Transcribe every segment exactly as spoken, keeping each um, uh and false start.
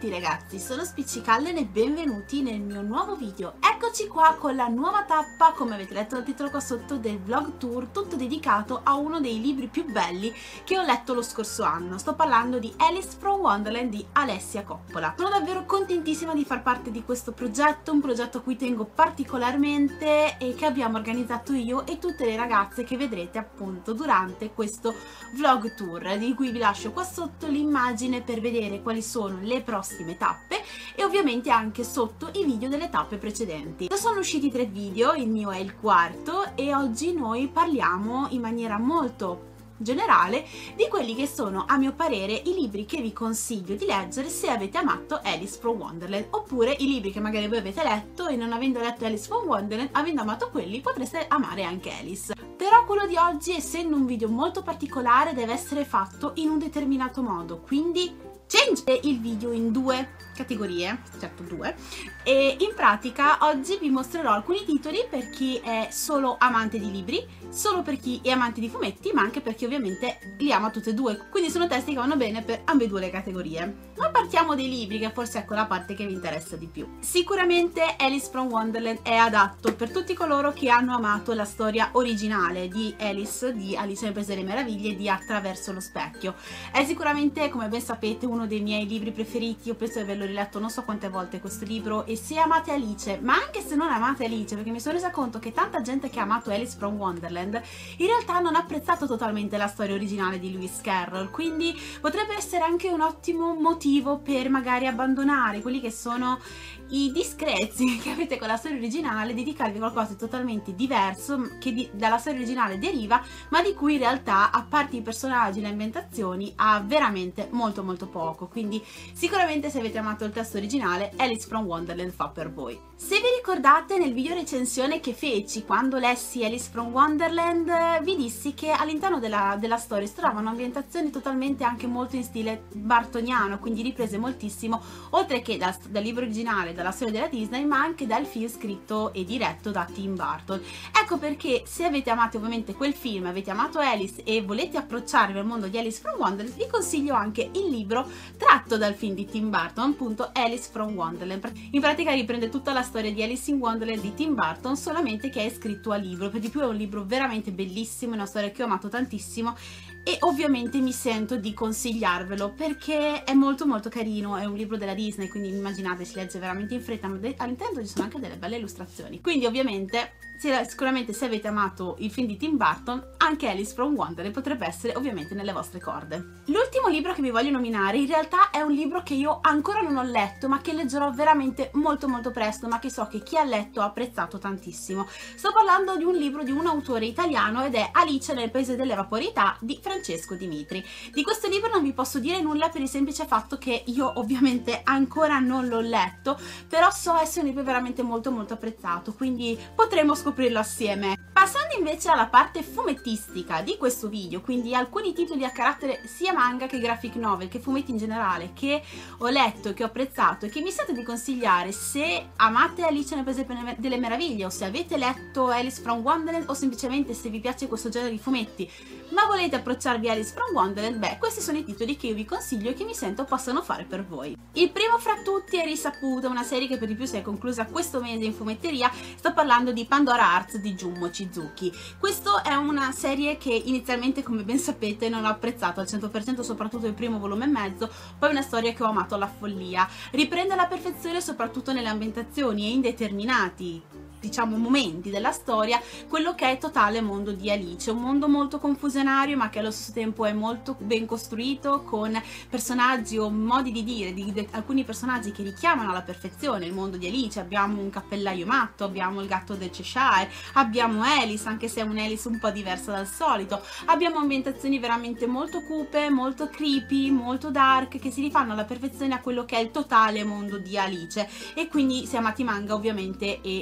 tutti ragazzi, sono Spiccicalle e benvenuti nel mio nuovo video. Eccoci qua con la nuova tappa, come avete letto dal titolo qua sotto, del vlog tour, tutto dedicato a uno dei libri più belli che ho letto lo scorso anno. Sto parlando di Alice from Wonderland di Alessia Coppola. Sono davvero contentissima di far parte di questo progetto, un progetto a cui tengo particolarmente e che abbiamo organizzato io e tutte le ragazze che vedrete appunto durante questo vlog tour, di cui vi lascio qua sotto l'immagine per vedere quali sono le prossime tappe e ovviamente anche sotto i video delle tappe precedenti. Già sono usciti tre video, il mio è il quarto e oggi noi parliamo in maniera molto generale di quelli che sono, a mio parere, i libri che vi consiglio di leggere se avete amato Alice from Wonderland, oppure i libri che magari voi avete letto e non avendo letto Alice from Wonderland, avendo amato quelli, potreste amare anche Alice. Però quello di oggi, essendo un video molto particolare, deve essere fatto in un determinato modo, quindi change il video in due categorie, certo due, e in pratica oggi vi mostrerò alcuni titoli per chi è solo amante di libri, solo per chi è amante di fumetti, ma anche per chi ovviamente li ama tutte e due, quindi sono testi che vanno bene per ambedue le categorie. Ma partiamo dei libri, che forse è quella parte che vi interessa di più. Sicuramente Alice from Wonderland è adatto per tutti coloro che hanno amato la storia originale di Alice, di Alice nel Paese delle Meraviglie, di Attraverso lo specchio. È sicuramente, come ben sapete, uno dei miei libri preferiti. Io penso di averlo riletto non so quante volte questo libro, e se amate Alice, ma anche se non amate Alice, perché mi sono resa conto che tanta gente che ha amato Alice from Wonderland in realtà non ha apprezzato totalmente la storia originale di Lewis Carroll, quindi potrebbe essere anche un ottimo motivo per magari abbandonare quelli che sono i disprezzi che avete con la storia originale, dedicarvi a qualcosa di totalmente diverso che di, dalla storia originale deriva, ma di cui in realtà, a parte i personaggi e le ambientazioni, ha veramente molto molto poco. Quindi sicuramente, se avete amato il testo originale, Alice from Wonderland fa per voi. Se vi ricordate, nel video recensione che feci quando lessi Alice from Wonderland, vi dissi che all'interno della, della storia si trovavano ambientazioni totalmente anche molto in stile bartoniano, quindi riprese moltissimo, oltre che dal, dal libro originale, dalla storia della Disney, ma anche dal film scritto e diretto da Tim Burton. Ecco perché, se avete amato ovviamente quel film, avete amato Alice e volete approcciarvi al mondo di Alice from Wonderland, vi consiglio anche il libro tratto dal film di Tim Burton, appunto Alice from Wonderland. In pratica riprende tutta la storia di Alice in Wonderland di Tim Burton, solamente che è scritto a libro. Per di più è un libro veramente bellissimo, è una storia che ho amato tantissimo e ovviamente mi sento di consigliarvelo perché è molto molto carino. È un libro della Disney, quindi immaginate, si legge veramente in fretta, ma all'interno ci sono anche delle belle illustrazioni. Quindi ovviamente, sicuramente, se avete amato il film di Tim Burton, anche Alice from Wonderland potrebbe essere ovviamente nelle vostre corde. L'ultimo libro che vi voglio nominare in realtà è un libro che io ancora non ho letto, ma che leggerò veramente molto molto presto, ma che so che chi ha letto ha apprezzato tantissimo. Sto parlando di un libro di un autore italiano ed è Alice nel Paese delle Vaporità di Francesco Dimitri. Di questo libro non vi posso dire nulla per il semplice fatto che io ovviamente ancora non l'ho letto, però so essere un libro veramente molto molto apprezzato, quindi potremo scoprirlo assieme. Passando invece alla parte fumettistica di questo video, quindi alcuni titoli a carattere sia manga che graphic novel, che fumetti in generale, che ho letto e che ho apprezzato e che mi sento di consigliare se amate Alice nel Paese delle Meraviglie, o se avete letto Alice from Wonderland, o semplicemente se vi piace questo genere di fumetti ma volete approcciarvi a Alice from Wonderland. Beh, questi sono i titoli che io vi consiglio e che mi sento possano fare per voi. Il primo fra tutti è Risaputa, una serie che per di più si è conclusa questo mese in fumetteria. Sto parlando di Pandora Hearts di Jun Mochizuki. Questa è una serie che inizialmente, come ben sapete, non ho apprezzato al cento per cento, soprattutto il primo volume e mezzo, poi una storia che ho amato alla follia. Riprende alla perfezione soprattutto nelle ambientazioni e in determinati, diciamo, momenti della storia, quello che è il totale mondo di Alice, un mondo molto confusionario ma che allo stesso tempo è molto ben costruito, con personaggi o modi di dire di, di alcuni personaggi che richiamano alla perfezione il mondo di Alice. Abbiamo un cappellaio matto, abbiamo il gatto del Cheshire, abbiamo Alice, anche se è un Alice un po' diversa dal solito, abbiamo ambientazioni veramente molto cupe, molto creepy, molto dark, che si rifanno alla perfezione a quello che è il totale mondo di Alice. E quindi, se amate i manga ovviamente e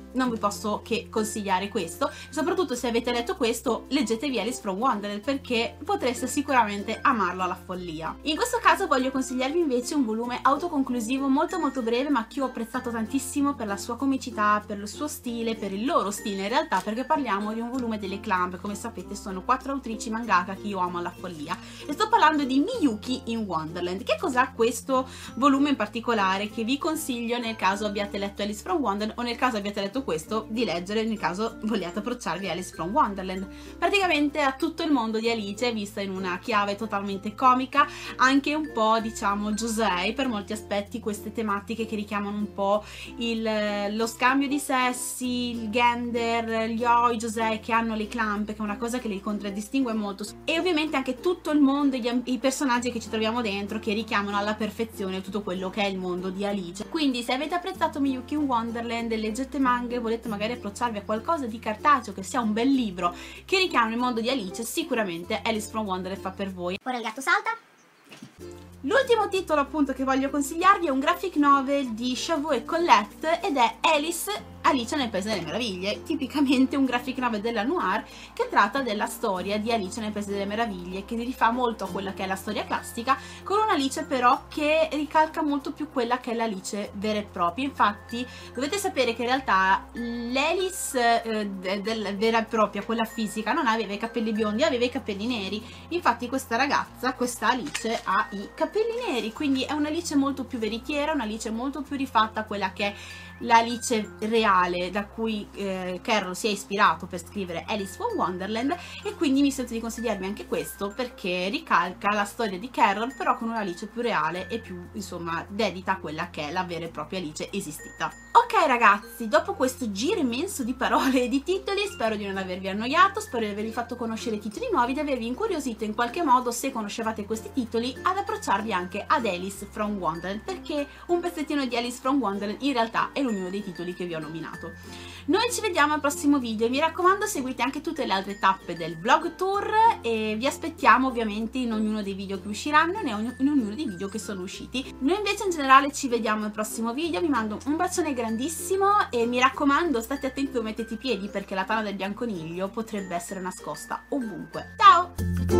non vi posso che consigliare questo. Soprattutto se avete letto questo, leggetevi Alice from Wonderland, perché potreste sicuramente amarlo alla follia. In questo caso voglio consigliarvi invece un volume autoconclusivo molto molto breve, ma che ho apprezzato tantissimo per la sua comicità, per il suo stile, per il loro stile in realtà, perché parliamo di un volume delle Clamp. Come sapete sono quattro autrici mangaka che io amo alla follia, e sto parlando di Miyuki in Wonderland. Che cos'ha questo volume in particolare che vi consiglio nel caso abbiate letto Alice from Wonderland, o nel caso abbiate letto questo di leggere nel caso vogliate approcciarvi a Alice from Wonderland? Praticamente ha tutto il mondo di Alice vista in una chiave totalmente comica, anche un po' diciamo Josei per molti aspetti, queste tematiche che richiamano un po' il, lo scambio di sessi, il gender, gli oi Josei che hanno le Clamp, che è una cosa che li contraddistingue molto, e ovviamente anche tutto il mondo, gli, i personaggi che ci troviamo dentro che richiamano alla perfezione tutto quello che è il mondo di Alice. Quindi se avete apprezzato Miyuki in Wonderland, leggete manga e volete magari approcciarvi a qualcosa di cartaceo che sia un bel libro che richiama il mondo di Alice, sicuramente Alice from Wonderland fa per voi. Ora il gatto salta. L'ultimo titolo appunto che voglio consigliarvi è un graphic novel di Chavot e Colette ed è Alice Alice nel Paese delle Meraviglie, tipicamente un graphic novel della Noir che tratta della storia di Alice nel Paese delle Meraviglie, che si rifà molto a quella che è la storia classica, con un'Alice però che ricalca molto più quella che è l'Alice vera e propria. Infatti dovete sapere che in realtà l'Alice eh, del, vera e propria, quella fisica, non aveva i capelli biondi, aveva i capelli neri. Infatti questa ragazza, questa Alice, ha i capelli neri, quindi è un'Alice molto più veritiera, un'Alice molto più rifatta a quella che è l'Alice reale da cui eh, Carroll si è ispirato per scrivere Alice from Wonderland, e quindi mi sento di consigliarvi anche questo perché ricalca la storia di Carroll però con un'Alice più reale e più insomma dedita a quella che è la vera e propria Alice esistita. Ok ragazzi, dopo questo giro immenso di parole e di titoli spero di non avervi annoiato, spero di avervi fatto conoscere titoli nuovi, di avervi incuriosito in qualche modo, se conoscevate questi titoli, ad approcciarvi anche ad Alice from Wonderland, perché un pezzettino di Alice from Wonderland in realtà è ognuno dei titoli che vi ho nominato. Noi ci vediamo al prossimo video, mi raccomando seguite anche tutte le altre tappe del vlog tour e vi aspettiamo ovviamente in ognuno dei video che usciranno e in ognuno dei video che sono usciti. Noi invece in generale ci vediamo al prossimo video, vi mando un bacione grandissimo e mi raccomando state attenti dove mettete i piedi perché la tana del bianconiglio potrebbe essere nascosta ovunque. Ciao!